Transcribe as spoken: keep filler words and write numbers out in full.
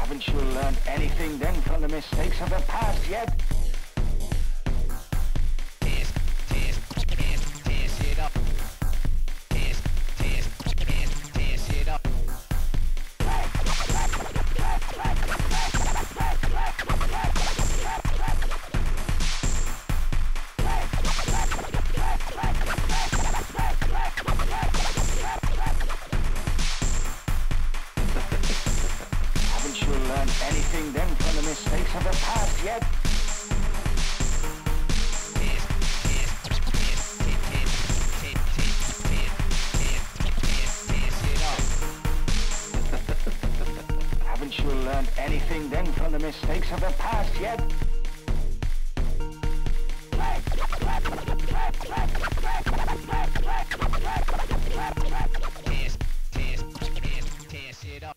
Haven't you learned anything then from the mistakes of the past yet? Tears, tears, tears, tears it up. Tears, tears, tears, tears it up. Haven't you learned anything then from the mistakes of the past yet? Tears, tears, tears, tears, tears, tears, tears, tears, tears, tears it up. Haven't you learned anything then from the mistakes of the past yet? Tears, tears, tears, tears it up.